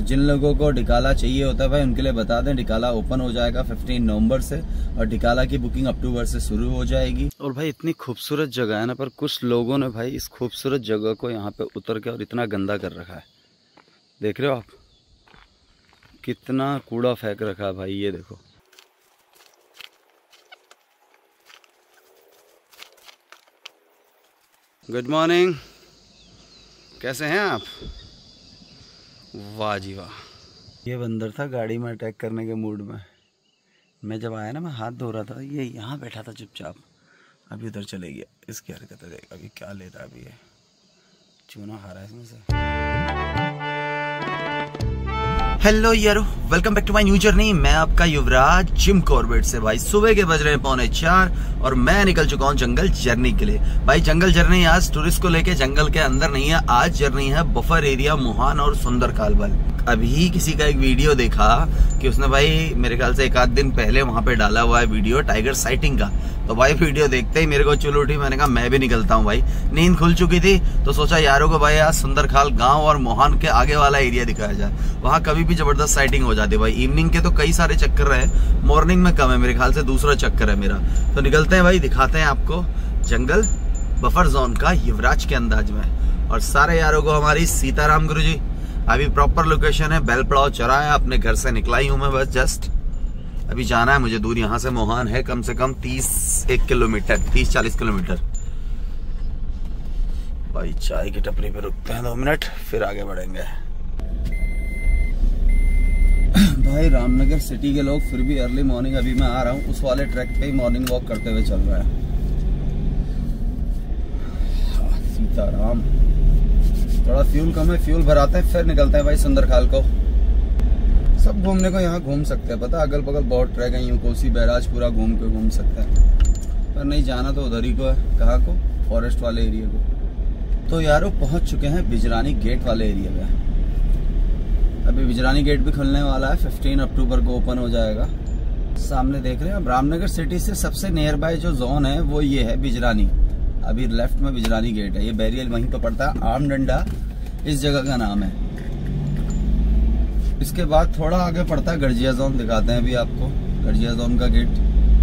जिन लोगों को डिकाला चाहिए होता है भाई उनके लिए बता दें, डिकाला ओपन हो जाएगा 15 नवंबर से और डिकाला की बुकिंग अक्टूबर से शुरू हो जाएगी। और भाई इतनी खूबसूरत जगह है ना, पर कुछ लोगों ने भाई इस खूबसूरत जगह को यहाँ पे उतर के और इतना गंदा कर रखा है। देख रहे हो आप कितना कूड़ा फेंक रखा है भाई, ये देखो। गुड मॉर्निंग, कैसे हैं आप? वाह जी वाह। ये बंदर था गाड़ी में अटैक करने के मूड में। मैं जब आया ना, मैं हाथ धो रहा था, ये यहाँ बैठा था चुपचाप, अभी उधर चले गया। इसकी हरकतें देख, अभी क्या ले रहा है, अभी ये चूना खा रहा है इसमें से। हेलो यारो, welcome back to my new journey. मैं आपका युवराज जिम कॉर्बेट से। भाई सुबह के बज रहे हैं 3:45 और मैं निकल चुका हूँ जंगल जर्नी के लिए। भाई जंगल जर्नी आज टूरिस्ट को लेके जंगल के अंदर नहीं है, आज जर्नी है बफर एरिया मोहान और सुंदर कालबल। अभी किसी का एक वीडियो देखा कि उसने भाई मेरे ख्याल से एक आध दिन पहले वहां पे डाला हुआ है वीडियो टाइगर साइटिंग का। तो भाई वीडियो देखते ही मेरे को चुल उठी, मैंने कहा मैं भी निकलता हूँ। भाई नींद खुल चुकी थी तो सोचा यारों को भाई आज सुंदरखाल गांव और मोहान के आगे वाला एरिया दिखाया जाए, वहां कभी भी जबरदस्त साइटिंग हो जाती है। भाई इवनिंग के तो कई सारे चक्कर रहे, मॉर्निंग में कम है, मेरे ख्याल से दूसरा चक्कर है मेरा। तो निकलते हैं भाई, दिखाते हैं आपको जंगल बफर जोन का युवराज के अंदाज में। और सारे यारों को हमारी सीताराम गुरु जी। अभी प्रॉपर लोकेशन है बैल पड़ाव चौराहा, अपने घर से निकला ही हूं मैं बस जस्ट। अभी जाना है मुझे दूर, यहाँ से मोहान है कम से कम 30-40 किलोमीटर। भाई चाय की टपरी पे रुकते हैं 2 मिनट, फिर आगे बढ़ेंगे। भाई रामनगर सिटी के लोग फिर भी अर्ली मॉर्निंग, अभी मैं आ रहा हूँ उस वाले ट्रैक पे ही मॉर्निंग वॉक करते हुए चल रहा है। सीताराम, थोड़ा फ्यूल कम है, फ्यूल भराते हैं फिर निकलते हैं भाई सुंदरखाल को। सब घूमने को यहाँ घूम सकते हैं, पता अगल बगल बहुत ट्रैक है, यूं कोसी बैराज पूरा घूम सकते हैं, पर नहीं जाना तो उधर ही को है। कहाँ को? फॉरेस्ट वाले एरिया को। तो यारों पहुंच चुके हैं बिजरानी गेट वाले एरिया में। अभी बिजरानी गेट भी खुलने वाला है, 15 अक्टूबर को ओपन हो जाएगा। सामने देख रहे हैं अब रामनगर सिटी से सबसे नियर बाय जो जोन है वो ये है बिजरानी। अभी लेफ्ट में बिजरानी गेट है, ये बैरियल वहीं पर पड़ता है, आम डंडा इस जगह का नाम है। इसके बाद थोड़ा आगे पड़ता है गड़जिया जोन, दिखाते हैं अभी आपको गड़जिया जोन का गेट।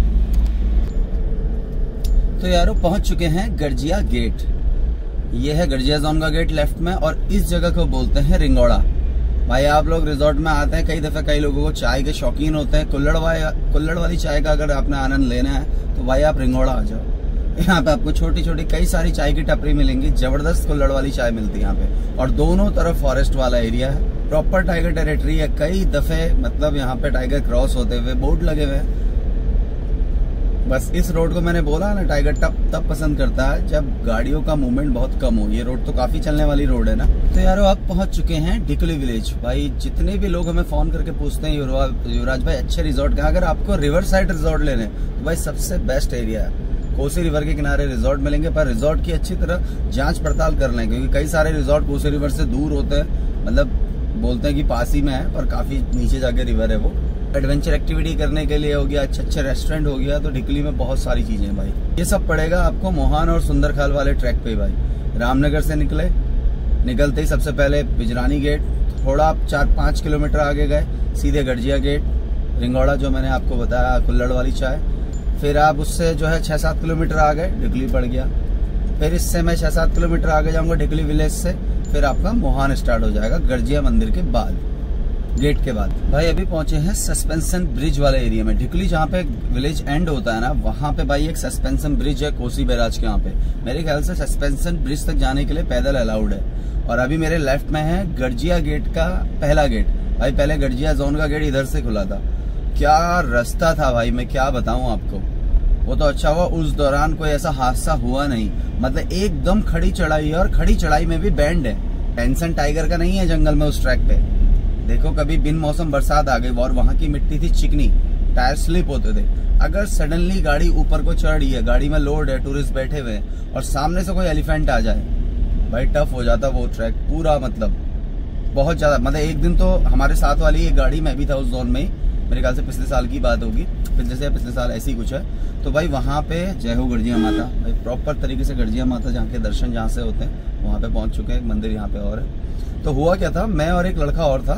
तो यारों पहुंच चुके हैं गड़जिया गेट। ये है गड़जिया जोन का गेट लेफ्ट में, और इस जगह को बोलते हैं रिंगोड़ा। भाई आप लोग रिजॉर्ट में आते हैं कई दफे, कई लोगों को चाय के शौकीन होते हैं, कुल्हड़ वाली चाय का अगर आपने आनंद लेना है तो भाई आप रिंगोड़ा आ जाओ। यहाँ पे आपको छोटी छोटी कई सारी चाय की टपरी मिलेंगी, जबरदस्त कुल्हड़ वाली चाय मिलती है यहाँ पे। और दोनों तरफ फॉरेस्ट वाला एरिया है, प्रॉपर टाइगर टेरिटरी है। कई दफे मतलब यहाँ पे टाइगर क्रॉस होते हुए बोर्ड लगे हुए हैं। बस इस रोड को मैंने बोला ना, टाइगर तब पसंद करता है जब गाड़ियों का मूवमेंट बहुत कम हो। ये रोड तो काफी चलने वाली रोड है ना। तो यारो आप पहुंच चुके हैं डिकुली विलेज। भाई जितने भी लोग हमें फोन करके पूछते हैं युवराज भाई अच्छे रिजॉर्ट कहाँ, अगर आपको रिवर साइड रिजॉर्ट लेने तो भाई सबसे बेस्ट एरिया है, कोसी रिवर के किनारे रिजॉर्ट मिलेंगे। पर रिजॉर्ट की अच्छी तरह जांच पड़ताल कर लें, क्योंकि कई सारे रिजॉर्ट कोसी रिवर से दूर होते हैं, मतलब बोलते हैं कि पास ही में है पर काफी नीचे जाके रिवर है वो। एडवेंचर एक्टिविटी करने के लिए हो गया, अच्छे रेस्टोरेंट हो गया, तो डिकली में बहुत सारी चीजें हैं भाई। ये सब पड़ेगा आपको मोहान और सुंदरखाल वाले ट्रैक पे। भाई रामनगर से निकलते ही सबसे पहले बिजरानी गेट, थोड़ा आप 4-5 किलोमीटर आगे गए सीधे गड़जिया गेट, रिंगोड़ा जो मैंने आपको बताया कुल्हड़ वाली चाय। फिर आप उससे जो है 6-7 किलोमीटर आ गए, डिकली पड़ गया। फिर इससे मैं 6-7 किलोमीटर आगे जाऊंगा डिकली विलेज से, फिर आपका मोहान स्टार्ट हो जाएगा गड़जिया मंदिर के बाद, गेट के बाद। भाई अभी पहुंचे हैं सस्पेंशन ब्रिज वाले एरिया में। डिकली जहाँ पे विलेज एंड होता है ना, वहाँ पे भाई एक सस्पेंशन ब्रिज है कोसी बैराज के यहाँ पे। मेरे ख्याल से सस्पेंशन ब्रिज तक जाने के लिए पैदल अलाउड है। और अभी मेरे लेफ्ट में है गड़जिया गेट का पहला गेट। भाई पहले गड़जिया जोन का गेट इधर से खुला था, क्या रास्ता था भाई, मैं क्या बताऊं आपको। वो तो अच्छा हुआ उस दौरान कोई ऐसा हादसा हुआ नहीं, मतलब एकदम खड़ी चढ़ाई है, और खड़ी चढ़ाई में भी बैंड है। टेंशन टाइगर का नहीं है जंगल में उस ट्रैक पे। देखो कभी बिन मौसम बरसात आ गई और वहां की मिट्टी थी चिकनी, टायर स्लिप होते थे। अगर सडनली गाड़ी ऊपर को चढ़ रही है, गाड़ी में लोड है, टूरिस्ट बैठे हुए हैं, और सामने से कोई एलिफेंट आ जाए, भाई टफ हो जाता वो ट्रैक पूरा, मतलब बहुत ज्यादा। मतलब एक दिन तो हमारे साथ वाली एक गाड़ी में भी था उस जोन में ही, मेरे ख्याल से पिछले साल की बात होगी, पिछले साल ऐसी कुछ है। तो भाई वहाँ पे जय हो गड़जिया माता, भाई प्रॉपर तरीके से गड़जिया माता जहाँ के दर्शन जहाँ से होते हैं वहाँ पे पहुँच चुके हैं। एक मंदिर यहाँ पे और है। तो हुआ क्या था, मैं और एक लड़का और था,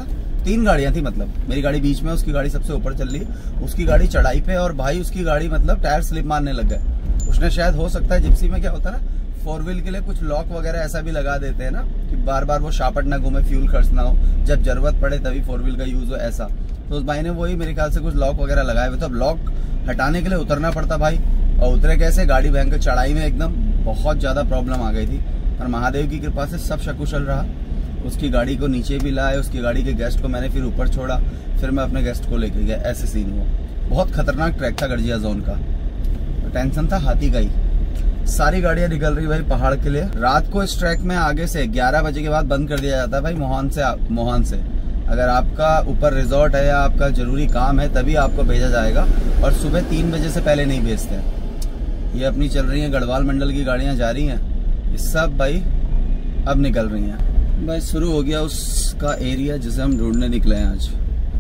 3 गाड़ियां थी, मतलब मेरी गाड़ी बीच में, उसकी गाड़ी सबसे ऊपर चल रही, उसकी गाड़ी चढ़ाई पे, और भाई उसकी गाड़ी मतलब टायर स्लिप मारने लग गए। उसने शायद, हो सकता है जिप्सी में क्या होता है ना, 4 व्हील के लिए कुछ लॉक वगैरह ऐसा भी लगा देते हैं ना, कि बार बार वो शापट ना घूमे, फ्यूल खर्च ना हो, जब जरूरत पड़े तभी 4 व्हील का यूज हो, ऐसा। तो उस भाई ने वही मेरे ख्याल से कुछ लॉक वगैरह लगाए हुए थे। अब लॉक हटाने के लिए उतरना पड़ता भाई, और उतरे कैसे, गाड़ी भयंकर चढ़ाई में एकदम बहुत ज्यादा प्रॉब्लम आ गई थी, पर महादेव की कृपा से सब सकुशल रहा। उसकी गाड़ी को नीचे भी लाए, उसकी गाड़ी के गेस्ट को मैंने फिर ऊपर छोड़ा, फिर मैं अपने गेस्ट को लेकर गया, ऐसे सीन हुआ। बहुत खतरनाक ट्रैक था गर्जिया जोन का, टेंशन था हाथी का ही। सारी गाड़ियां निकल रही भाई पहाड़ के लिए। रात को इस ट्रैक में आगे से 11 बजे के बाद बंद कर दिया जाता है भाई, मोहन से अगर आपका ऊपर रिजॉर्ट है या आपका जरूरी काम है तभी आपको भेजा जाएगा, और सुबह 3 बजे से पहले नहीं भेजते। ये अपनी चल रही है गढ़वाल मंडल की गाड़ियां जा रही हैं, ये सब भाई अब निकल रही हैं भाई। शुरू हो गया उसका एरिया जिसे हम ढूंढने निकले हैं आज।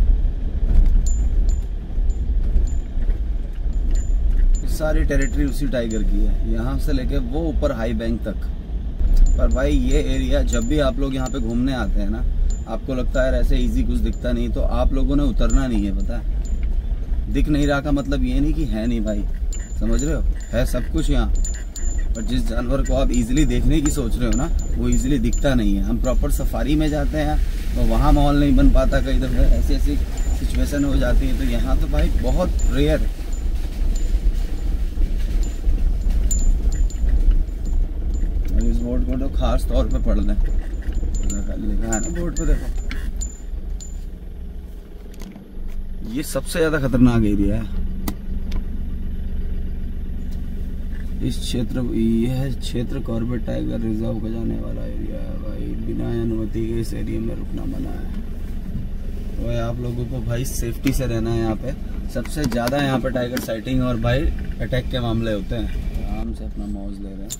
सारी टेरिटरी उसी टाइगर की है, यहाँ से लेके वो ऊपर हाई बैंक तक। पर भाई ये एरिया, जब भी आप लोग यहाँ पे घूमने आते हैं ना, आपको लगता है ऐसे इजी कुछ दिखता नहीं, तो आप लोगों ने उतरना नहीं है, पता है। दिख नहीं रहा का मतलब ये नहीं कि है नहीं भाई, समझ रहे हो, है सब कुछ यहाँ। पर जिस जानवर को आप इजीली देखने की सोच रहे हो ना, वो इजीली दिखता नहीं है। हम प्रॉपर सफारी में जाते हैं तो वहाँ माहौल नहीं बन पाता, कई दफे ऐसी ऐसी सिचुएशन हो जाती है। तो यहाँ तो भाई बहुत रेयर है। इस बोर्ड को तो खास तौर पे पढ़ लें, लिखा है ना बोर्ड पे, देखो। ये सबसे ज्यादा खतरनाक एरिया है इस क्षेत्र। यह क्षेत्र कॉर्बेट टाइगर रिजर्व का जाने वाला एरिया है भाई। बिना अनुमति के इस एरिया में रुकना मना है भाई। आप लोगों को भाई सेफ्टी से रहना है यहाँ पे। सबसे ज्यादा यहाँ पे टाइगर साइटिंग और भाई अटैक के मामले होते हैं। आराम से अपना मौज ले रहे हैं।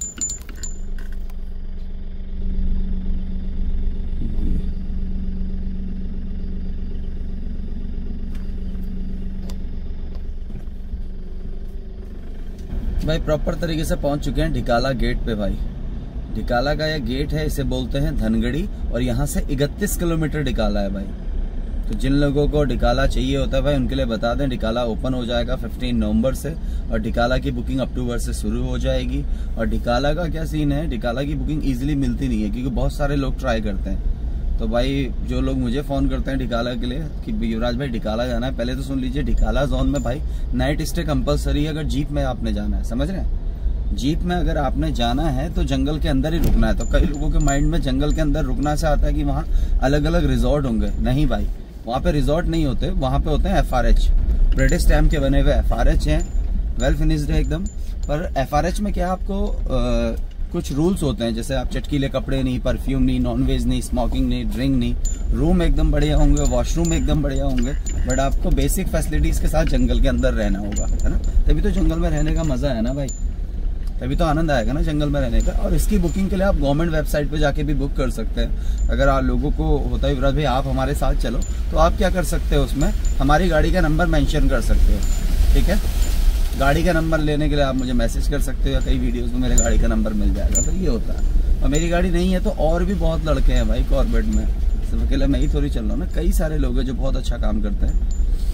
भाई प्रॉपर तरीके से पहुंच चुके हैं ढिकाला गेट पे भाई। ढिकाला का यह गेट है, इसे बोलते हैं धनगढ़ी, और यहाँ से 31 किलोमीटर ढिकाला है भाई। तो जिन लोगों को ढिकाला चाहिए होता है भाई, उनके लिए बता दें, ढिकाला ओपन हो जाएगा 15 नवंबर से, और ढिकाला की बुकिंग अक्टूबर से शुरू हो जाएगी। और ढिकाला का क्या सीन है, ढिकाला की बुकिंग इजीली मिलती नहीं है, क्योंकि बहुत सारे लोग ट्राई करते हैं। तो भाई जो लोग मुझे फोन करते हैं ढिकाला के लिए कि युवराज भाई ढिकाला जाना है, पहले तो सुन लीजिए, ढिकाला जोन में भाई नाइट स्टे कंपलसरी है अगर जीप में आपने जाना है, समझ रहे हैं। जीप में अगर आपने जाना है तो जंगल के अंदर ही रुकना है। तो कई लोगों के माइंड में जंगल के अंदर रुकना से आता है कि वहाँ अलग अलग रिजॉर्ट होंगे। नहीं भाई, वहाँ पे रिजॉर्ट नहीं होते, वहाँ पे होते हैं FRH, ब्रिटिश टाइम के बने हुए FRH हैं, वेल फिनिश्ड है एकदम। पर FRH में क्या आपको कुछ रूल्स होते हैं, जैसे आप चटकीले कपड़े नहीं, परफ्यूम नहीं, नॉनवेज नहीं, स्मोकिंग नहीं, ड्रिंक नहीं। रूम एकदम बढ़िया होंगे, वॉशरूम एकदम बढ़िया होंगे, बट आपको बेसिक फैसिलिटीज के साथ जंगल के अंदर रहना होगा, है ना। तभी तो जंगल में रहने का मजा है ना भाई, तभी तो आनंद आएगा ना जंगल में रहने का। और इसकी बुकिंग के लिए आप गवर्नमेंट वेबसाइट पे जाके भी बुक कर सकते हैं। अगर आप लोगों को होता है युवराज भाई आप हमारे साथ चलो, तो आप क्या कर सकते हो, उसमें हमारी गाड़ी का नंबर मेंशन कर सकते हो, ठीक है। गाड़ी का नंबर लेने के लिए आप मुझे मैसेज कर सकते हो, या कई वीडियोस में मेरे गाड़ी का नंबर मिल जाएगा। तो ये होता है। और मेरी गाड़ी नहीं है तो और भी बहुत लड़के हैं भाई कॉर्बेट में, सिर्फ अकेले मैं ही थोड़ी चल रहा हूँ ना, कई सारे लोग हैं जो बहुत अच्छा काम करते हैं।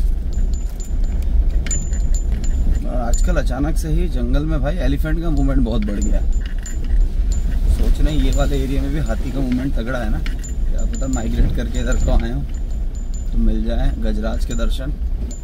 और आजकल अचानक से ही जंगल में भाई एलिफेंट का मूवमेंट बहुत बढ़ गया है। सोच रहे हैं ये वाले एरिया में भी हाथी का मूवमेंट तगड़ा है ना, क्या पता माइग्रेट करके इधर को आए हो तो मिल जाए गजराज के दर्शन।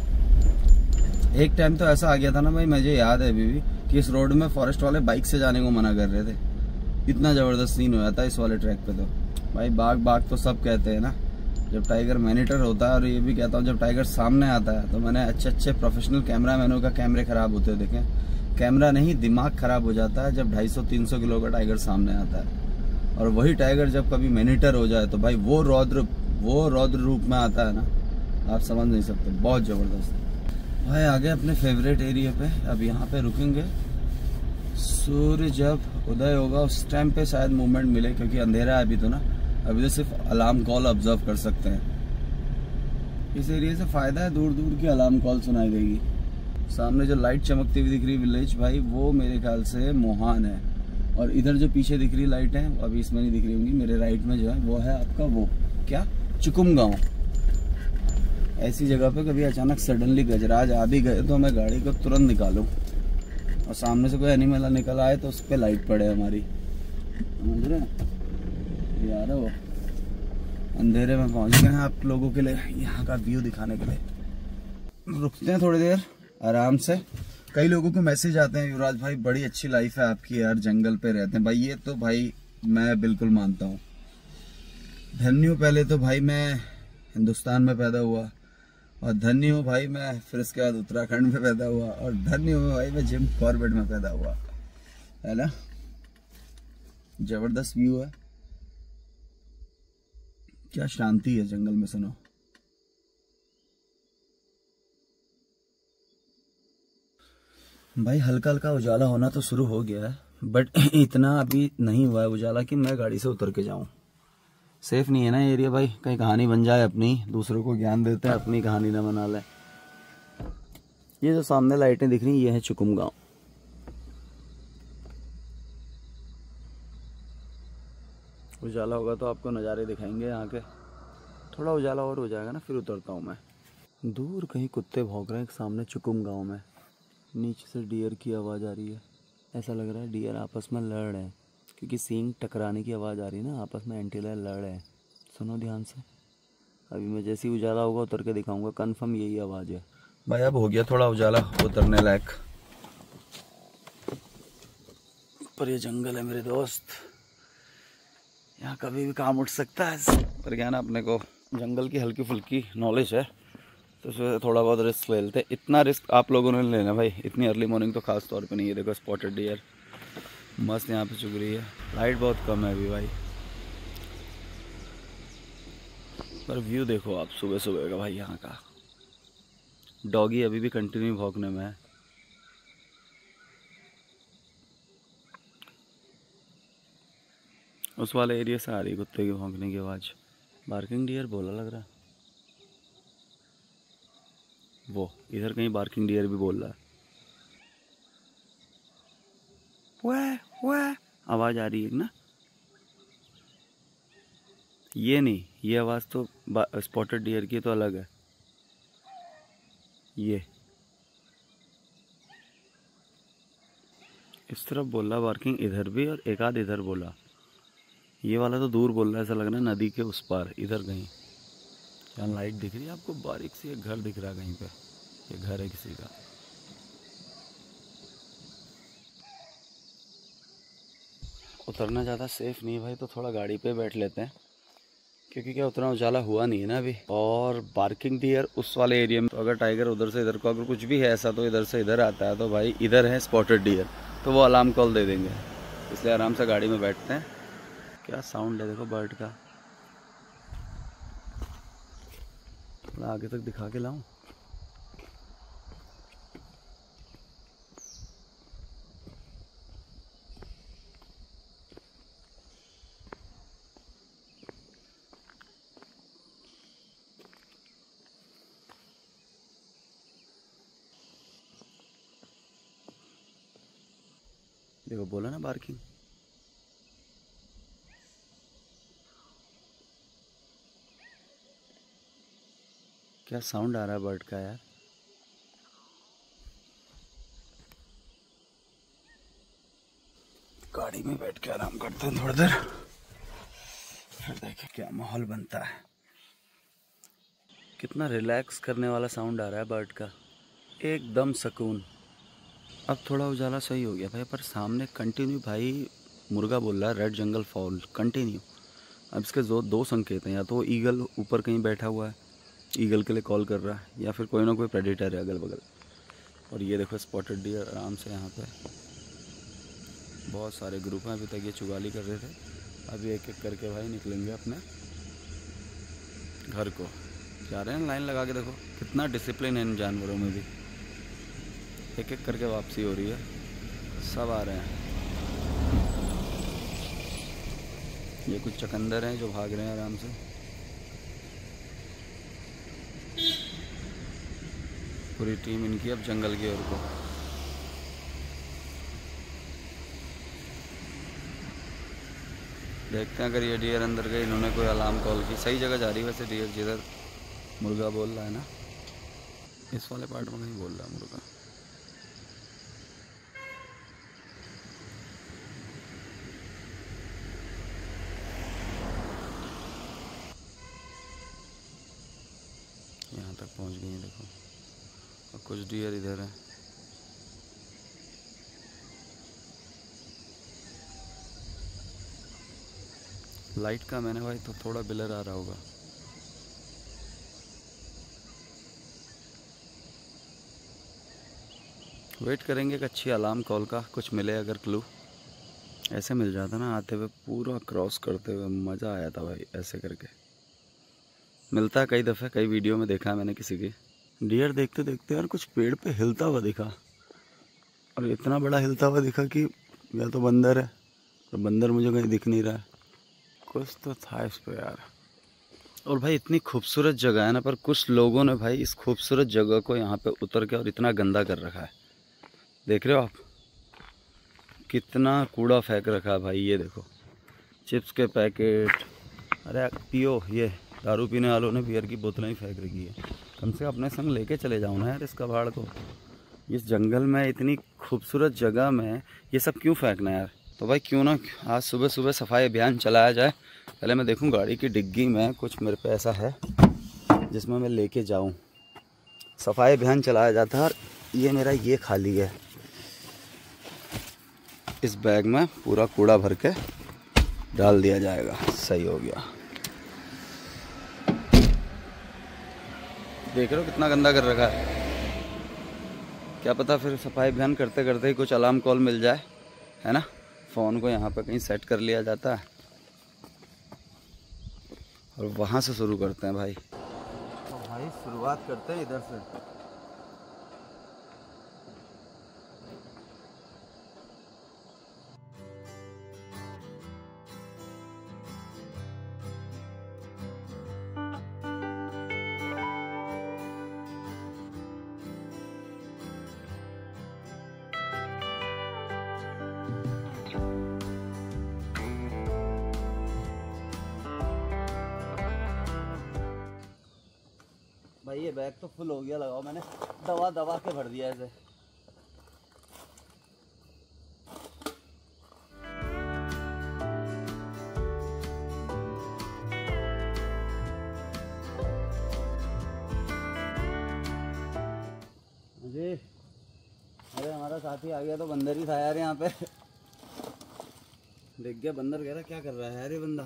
एक टाइम तो ऐसा आ गया था ना भाई, मुझे याद है अभी भी, कि इस रोड में फॉरेस्ट वाले बाइक से जाने को मना कर रहे थे। इतना जबरदस्त सीन हो जाता है इस वाले ट्रैक पे। तो भाई बाघ तो सब कहते हैं ना, जब टाइगर मॉनिटर होता है। और ये भी कहता हूँ जब टाइगर सामने आता है तो मैंने अच्छे प्रोफेशनल कैमरामैनों का कैमरे खराब होते देखे, कैमरा नहीं दिमाग खराब हो जाता है जब 250-300 किलो का टाइगर सामने आता है। और वही टाइगर जब कभी मॉनिटर हो जाए तो भाई वो रौद्र रूप में आता है ना, आप समझ नहीं सकते, बहुत जबरदस्त। भाई आगे अपने फेवरेट एरिया पे, अब यहाँ पे रुकेंगे। सूर्य जब उदय होगा उस टाइम पे शायद मूवमेंट मिले, क्योंकि अंधेरा है अभी तो ना, अभी तो सिर्फ अलार्म कॉल ऑब्जर्व कर सकते हैं। इस एरिया से फायदा है, दूर दूर की अलार्म कॉल सुनाई देगी। सामने जो लाइट चमकती हुई दिख रही विलेज भाई, वो मेरे ख्याल से मोहान है। और इधर जो पीछे दिख रही लाइट है, अभी इसमें नहीं दिख रही होंगी, मेरे राइट में जो है वो है आपका वो क्या चुकुम गाँव। ऐसी जगह पे कभी अचानक सडनली गजराज आ भी गए तो मैं गाड़ी को तुरंत निकालूं और सामने से कोई एनिमल निकल आए तो उस पर लाइट पड़े हमारी, समझ रहे हैं यार। वो अंधेरे में पहुंच गए हैं आप लोगों के लिए यहाँ का व्यू दिखाने के लिए। रुकते हैं थोड़ी देर आराम से। कई लोगों को मैसेज आते हैं, युवराज भाई बड़ी अच्छी लाइफ है आपकी यार, जंगल पे रहते हैं। भाई ये तो भाई मैं बिल्कुल मानता हूँ। धन्य हूँ पहले तो भाई मैं हिंदुस्तान में पैदा हुआ, और धन्य हूँ भाई मैं फिर इसके बाद उत्तराखंड में पैदा हुआ, और धन्य हूँ भाई मैं जिम कॉर्बेट में पैदा हुआ, है ना। जबरदस्त व्यू है, क्या शांति है जंगल में, सुनो। भाई हल्का हल्का उजाला होना तो शुरू हो गया है, बट इतना अभी नहीं हुआ है उजाला कि मैं गाड़ी से उतर के जाऊं। सेफ नहीं है ना ये एरिया भाई, कहीं कहानी बन जाए अपनी, दूसरों को ज्ञान देते हैं, अपनी कहानी ना बना ले। ये जो सामने लाइटें दिख रही ये है चुकुम गांव। उजाला होगा तो आपको नज़ारे दिखाएंगे यहाँ के। थोड़ा उजाला और हो जाएगा ना फिर उतरता हूँ मैं। दूर कहीं कुत्ते भौंक रहे हैं सामने चुकुम गांव में। नीचे से डियर की आवाज़ आ रही है, ऐसा लग रहा है डियर आपस में लड़ रहे हैं, क्योंकि सींग टकराने की आवाज़ आ रही है ना, आपस में एंटीलियर लड़ रहे हैं। सुनो ध्यान से, अभी मैं जैसे ही उजाला होगा उतर के दिखाऊंगा, कंफर्म यही आवाज़ है। भाई अब हो गया थोड़ा उजाला, उतरने लायक। पर ये जंगल है मेरे दोस्त, यहाँ कभी भी काम उठ सकता है। पर क्या ना, अपने को जंगल की हल्की फुल्की नॉलेज है तो उसमें थोड़ा बहुत रिस्क ले लेते। इतना रिस्क आप लोगों ने लेना भाई, इतनी अर्ली मॉर्निंग तो खास तौर पे नहीं है। देखो स्पॉटेड डियर मस्त यहाँ पे चुग रही है, लाइट बहुत कम है अभी भाई, पर व्यू देखो आप सुबह सुबह का भाई यहाँ का। डॉगी अभी भी कंटिन्यू भौंकने में है। उस वाले एरिया से आ रही कुत्ते की भौंकने की आवाज़। बार्किंग डियर बोला लग रहा, वो इधर कहीं बार्किंग डियर भी बोल रहा है। वह आवाज़ आ रही है ना, ये नहीं, ये आवाज़ तो स्पॉटेड डियर की तो अलग है। ये इस तरफ बोल रहा बार्किंग, इधर भी, और एक आध इधर बोला। ये वाला तो दूर बोल रहा है, ऐसा लग रहा है नदी के उस पार इधर कहीं। यहाँ लाइट दिख रही है आपको, बारीक सी एक घर दिख रहा है कहीं पे, ये घर है किसी का। उतरना ज़्यादा सेफ नहीं है भाई, तो थोड़ा गाड़ी पे बैठ लेते हैं, क्योंकि क्या उतना उजाला हुआ नहीं है ना अभी। और बार्किंग डियर उस वाले एरिया में, तो अगर टाइगर उधर से इधर को अगर कुछ भी है ऐसा तो इधर से इधर आता है, तो भाई इधर है स्पॉटेड डियर, तो वो अलार्म कॉल दे देंगे। इसलिए आराम से गाड़ी में बैठते हैं। क्या साउंड है देखो बर्ड का, थोड़ा आगे तक दिखा के लाऊं। देखो बोला ना बार्किंग। क्या साउंड आ रहा है बर्ड का यार। गाड़ी में बैठ के आराम करते हैं थोड़ी देर, फिर देखें क्या माहौल बनता है। कितना रिलैक्स करने वाला साउंड आ रहा है बर्ड का, एकदम सुकून। अब थोड़ा उजाला सही हो गया भाई, पर सामने कंटिन्यू भाई मुर्गा बोल रहा है, रेड जंगल फाउल कंटिन्यू। अब इसके दो संकेत हैं, या तो ईगल ऊपर कहीं बैठा हुआ है, ईगल के लिए कॉल कर रहा है, या फिर कोई ना कोई प्रेडेटर है अगल बगल। और ये देखो स्पॉटेड डियर आराम से यहाँ पे, बहुत सारे ग्रुप हैं। अभी तक ये चुगाली कर रहे थे, अभी एक एक करके भाई निकलेंगे अपने घर को, जा रहे हैं लाइन लगा के। देखो कितना डिसिप्लिन है इन जानवरों में भी, एक एक करके वापसी हो रही है, सब आ रहे हैं। ये कुछ चकंदर हैं जो भाग रहे हैं आराम से। पूरी टीम इनकी अब जंगल की ओर को। देखते हैं अगर ये डियर अंदर गए, इन्होंने कोई अलार्म कॉल की। सही जगह जा रही है वैसे डियर, जिधर मुर्गा बोल रहा है ना, इस वाले पार्ट में नहीं बोल रहा मुर्गा। यहाँ तक पहुँच गई है देखो, और कुछ डियर इधर है। लाइट का मैंने भाई तो थोड़ा ब्लर आ रहा होगा। वेट करेंगे एक अच्छी अलार्म कॉल का, कुछ मिले अगर क्लू। ऐसे मिल जाता ना आते हुए, पूरा क्रॉस करते हुए मज़ा आया था भाई। ऐसे करके मिलता है कई दफ़े, कई वीडियो में देखा है मैंने किसी की। डियर देखते देखते यार कुछ पेड़ पे हिलता हुआ दिखा, और इतना बड़ा हिलता हुआ दिखा कि या तो बंदर है, और बंदर मुझे कहीं दिख नहीं रहा है। कुछ तो था इस पे यार। और भाई इतनी खूबसूरत जगह है ना, पर कुछ लोगों ने भाई इस खूबसूरत जगह को यहाँ पे उतर के और इतना गंदा कर रखा है। देख रहे हो आप, कितना कूड़ा फेंक रखा है भाई। ये देखो चिप्स के पैकेट, अरे पियो, ये दारू पीने वालों ने बियर की बोतलें ही फेंक रखी है। कम से कम अपने संग लेके चले जाओ ना यार इस कबाड़ को। इस जंगल में, इतनी खूबसूरत जगह में ये सब क्यों फेंकना यार। तो भाई क्यों ना आज सुबह सुबह सफाई अभियान चलाया जाए। पहले मैं देखूं गाड़ी की डिग्गी में कुछ मेरे पे ऐसा है जिसमें मैं लेके जाऊं। सफाई अभियान चलाया जाता है, और ये मेरा ये खाली है। इस बैग में पूरा कूड़ा भर के डाल दिया जाएगा। सही हो गया। देख रहे हो कितना गंदा कर रखा है। क्या पता फिर सफाई अभियान करते करते ही कुछ अलार्म कॉल मिल जाए, है ना। फ़ोन को यहाँ पे कहीं सेट कर लिया जाता है, और वहाँ से शुरू करते हैं भाई। तो भाई शुरुआत करते हैं इधर से। भाई ये बैग तो फुल हो गया, लगाओ। मैंने दवा दवा के भर दिया ऐसे। जी अरे हमारा साथी आ गया तो बंदर ही था यार यहाँ पे। देख गया बंदर, कह रहा क्या कर रहा है यार ये बंदा।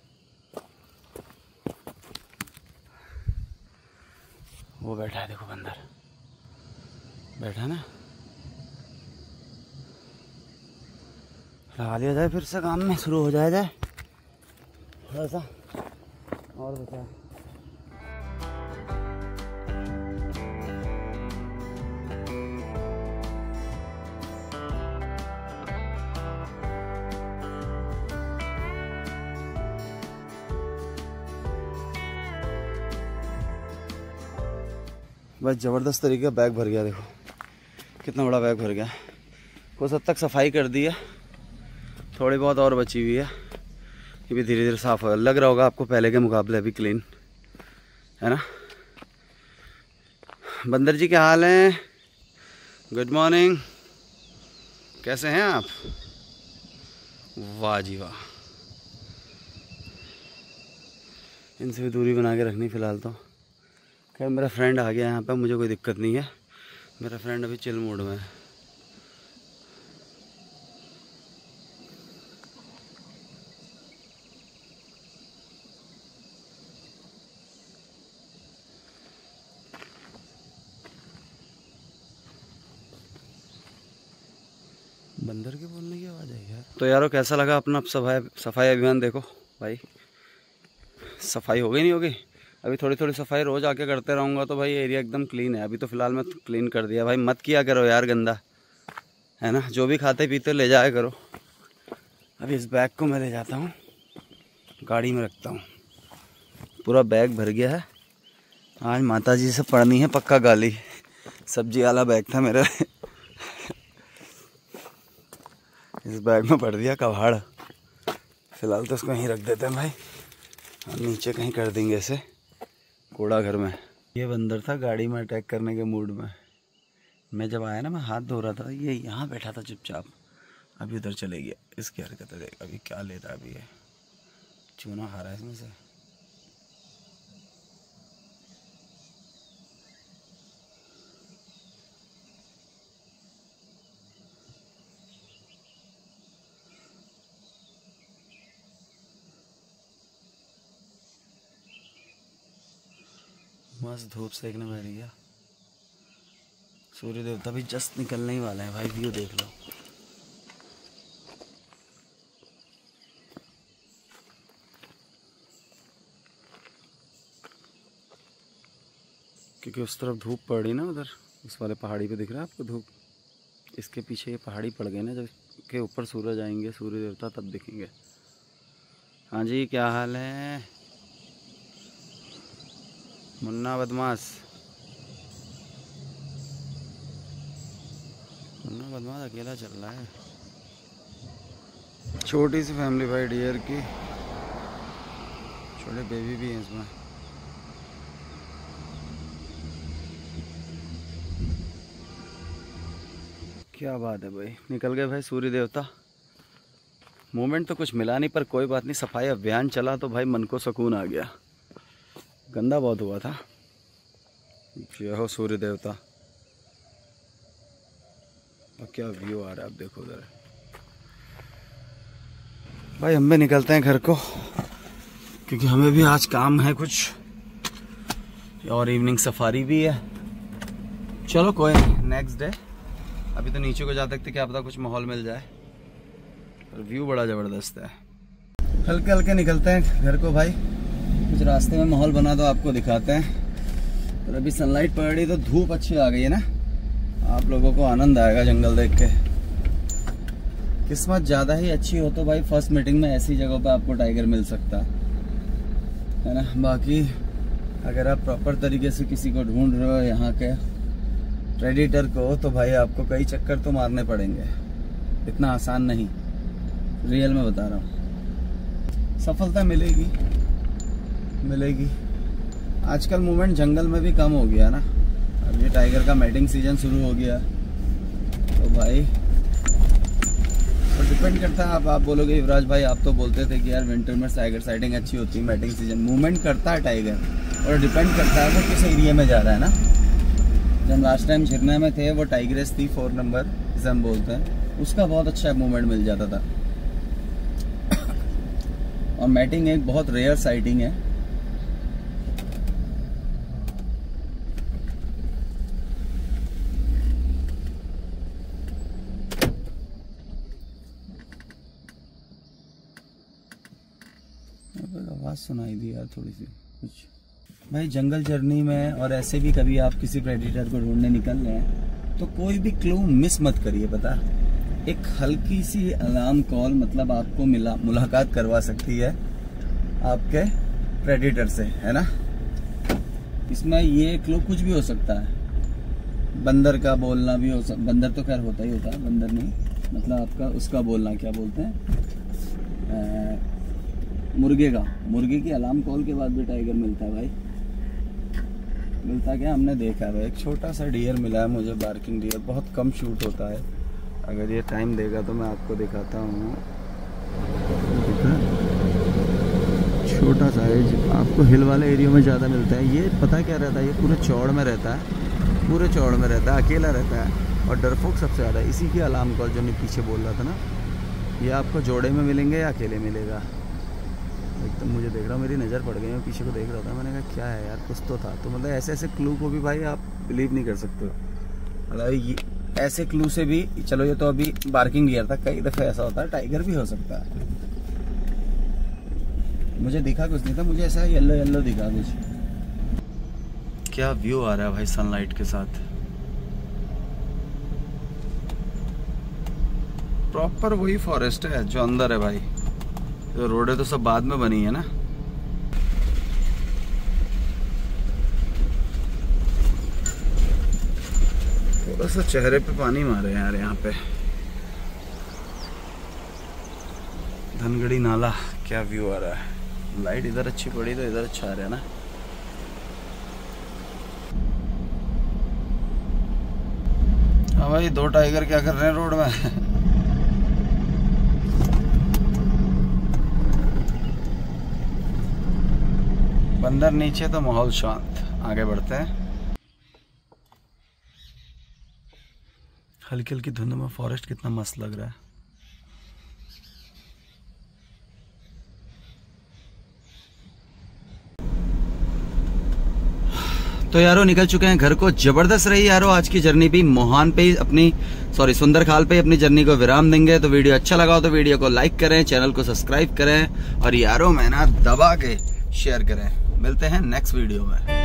वो बैठा है देखो, बंदर बैठा है ना। लगा लिया जाए फिर से, काम में शुरू हो जाए थोड़ा सा और बचा। बस ज़बरदस्त तरीके का बैग भर गया। देखो कितना बड़ा बैग भर गया। कुछ हद तक सफाई कर दी है, थोड़ी बहुत और बची हुई है। ये भी धीरे धीरे साफ हो लग रहा होगा आपको, पहले के मुकाबले अभी क्लीन है ना। बंदर जी क्या हाल है? गुड मॉर्निंग, कैसे हैं आप? वाह जी वाह। इनसे भी दूरी बना के रखनी फ़िलहाल तो। खैर मेरा फ्रेंड आ गया यहाँ पे, मुझे कोई दिक्कत नहीं है। मेरा फ्रेंड अभी चिल मूड में है। बंदर के बोलने की आवाज़ आई यार। तो यारो कैसा लगा अपना सफाई अभियान? देखो भाई सफाई हो गई नहीं होगी, अभी थोड़ी थोड़ी सफाई रोज़ आके करते रहूँगा तो भाई एरिया एकदम क्लीन है। अभी तो फ़िलहाल मैं क्लीन कर दिया भाई। मत किया करो यार गंदा, है ना। जो भी खाते पीते ले जाया करो। अभी इस बैग को मैं ले जाता हूँ, गाड़ी में रखता हूँ। पूरा बैग भर गया है। आज माताजी से पढ़नी है पक्का गाली। सब्जी वाला बैग था मेरा। इस बैग में पड़ दिया कबाड़। फिलहाल तो इसको यहीं रख देते हैं भाई, और नीचे कहीं कर देंगे इसे कोड़ा घर में। ये बंदर था गाड़ी में अटैक करने के मूड में। मैं जब आया ना, मैं हाथ धो रहा था, ये यहाँ बैठा था चुपचाप। अभी उधर चले गया। इसकी हरकत है, अभी क्या ले रहा है। अभी ये चूना खा रहा है इसमें से। मस्त धूप सेकने बैठ गया। सूर्य देवता भी जस्ट निकलने ही वाला है भाई। व्यू देख लो। क्योंकि उस तरफ धूप पड़ रही ना, उधर उस वाले पहाड़ी पे दिख रहा है आपको धूप। इसके पीछे ये पहाड़ी पड़ गई ना, जब के ऊपर सूरज आएंगे सूर्य देवता तब दिखेंगे। हाँ जी, क्या हाल है मुन्ना बदमाश? मुन्ना बदमाश अकेला चल रहा है। छोटी सी फैमिली भाई डियर की, छोटे बेबी भी हैं इसमें। क्या बात है भाई, निकल गए भाई सूर्य देवता। मूवमेंट तो कुछ मिला नहीं, पर कोई बात नहीं। सफाई अभियान चला तो भाई मन को सुकून आ गया। गंदा बहुत हुआ था। जय हो सूर्य देवता। और क्या व्यू आ रहा है आप देखो उधर। भाई हम भी निकलते हैं घर को, क्योंकि हमें भी आज काम है कुछ, और इवनिंग सफारी भी है। चलो कोई नहीं, नेक्स्ट डे। अभी तो नीचे को जा सकते, क्या पता कुछ माहौल मिल जाए। पर व्यू बड़ा ज़बरदस्त है। हल्के हल्के निकलते हैं घर को भाई। कुछ रास्ते में माहौल बना तो आपको दिखाते हैं। पर अभी सनलाइट पड़ रही तो धूप अच्छी आ गई है ना, आप लोगों को आनंद आएगा जंगल देख के। किस्मत ज़्यादा ही अच्छी हो तो भाई फर्स्ट मीटिंग में ऐसी जगह पे आपको टाइगर मिल सकता है ना। बाकी अगर आप प्रॉपर तरीके से किसी को ढूंढ रहे हो यहाँ के प्रेडिटर को, तो भाई आपको कई चक्कर तो मारने पड़ेंगे। इतना आसान नहीं, रियल में बता रहा हूँ। सफलता मिलेगी मिलेगी। आजकल मूवमेंट जंगल में भी कम हो गया ना। अब ये टाइगर का मैटिंग सीजन शुरू हो गया तो भाई तो डिपेंड करता है। आप बोलोगे युवराज भाई, आप तो बोलते थे कि यार विंटर में टाइगर साइटिंग अच्छी होती है, मैटिंग सीजन। मूवमेंट करता है टाइगर, और डिपेंड करता है वो किस एरिया में जा रहा है ना। जब लास्ट टाइम झिरना में थे, वो टाइग्रेस थी 4 नंबर जिसे हम बोलते हैं, उसका बहुत अच्छा मूवमेंट मिल जाता था। और मैटिंग एक बहुत रेयर साइटिंग है। आवाज सुनाई दी यार थोड़ी सी कुछ। भाई जंगल जर्नी में और ऐसे भी कभी आप किसी प्रेडिटर को ढूंढने निकल रहे हैं तो कोई भी क्लू मिस मत करिए। पता, एक हल्की सी अलार्म कॉल मतलब आपको मुलाकात करवा सकती है आपके प्रेडिटर से, है ना। इसमें ये क्लू कुछ भी हो सकता है। बंदर का बोलना भी हो सकता, बंदर तो खैर होता ही होता है, बंदर नहीं मतलब आपका उसका बोलना, क्या बोलते हैं, मुर्गे का। मुर्गे की अलार्म कॉल के बाद भी टाइगर मिलता है भाई। मिलता क्या, हमने देखा है भाई। एक छोटा सा डियर मिला है मुझे, बार्किंग डियर। बहुत कम शूट होता है। अगर ये टाइम देगा तो मैं आपको दिखाता हूँ। छोटा साइज आपको हिल वाले एरिया में ज़्यादा मिलता है। ये पता क्या रहता है, ये पूरे चौड़ में रहता है, पूरे चौड़ में रहता है, अकेला रहता है। और डरपोक सबसे ज़्यादा इसी की अलार्म कॉल, जो मैं पीछे बोल रहा था ना, ये आपको जोड़े में मिलेंगे या अकेले मिलेगा। एकदम मुझे देख रहा हूँ, मेरी नज़र पड़ गई, मैं पीछे को देख रहा था। मैंने कहा क्या है यार, कुछ तो था। तो मतलब ऐसे ऐसे क्लू को भी भाई आप बिलीव नहीं कर सकते हो। मतलब ये ऐसे क्लू से भी, चलो ये तो अभी बार्किंग डियर था, कई दफ़े ऐसा होता है टाइगर भी हो सकता है। मुझे दिखा कुछ नहीं था, मुझे ऐसा येलो येलो दिखा कुछ। क्या व्यू आ रहा है भाई सनलाइट के साथ। प्रॉपर वही फॉरेस्ट है जो अंदर है भाई। तो रोडें तो सब बाद में बनी है ना। थोड़ा सा चेहरे पे पानी मारे यार यहाँ पे। धनगढ़ी नाला, क्या व्यू आ रहा है। लाइट इधर अच्छी पड़ी तो इधर अच्छा आ रहा है ना। भाई 2 टाइगर क्या कर रहे हैं रोड में। बंदर नीचे तो माहौल शांत। आगे बढ़ते हैं। हल्की हल्की धुंध में फॉरेस्ट कितना मस्त लग रहा है। तो यारो निकल चुके हैं घर को। जबरदस्त रही यारो आज की जर्नी भी। मोहान पे अपनी सुंदरखाल पे अपनी जर्नी को विराम देंगे। तो वीडियो अच्छा लगा हो तो वीडियो को लाइक करें, चैनल को सब्सक्राइब करें और यारो मैं ना दबा के शेयर करें। मिलते हैं नेक्स्ट वीडियो में।